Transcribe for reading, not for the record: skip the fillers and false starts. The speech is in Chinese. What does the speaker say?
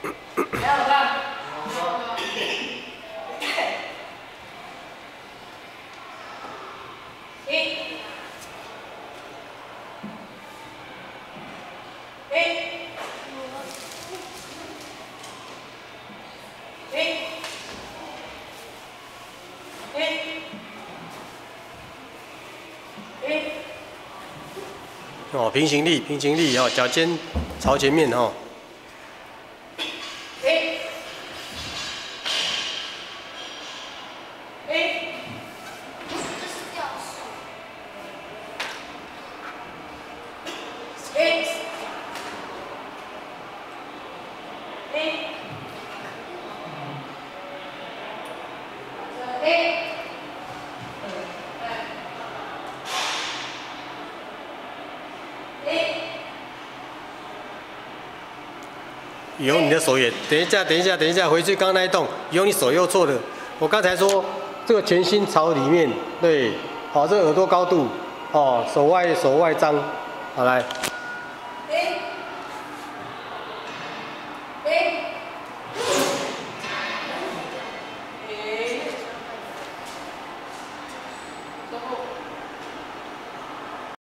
哦，平行力哦，脚尖朝前面哦。以后你的手也，等一下，回去刚那一动，以后你手又错了。我刚才说这个全心朝里面，对，好，这个耳朵高度，哦，手外张，好来。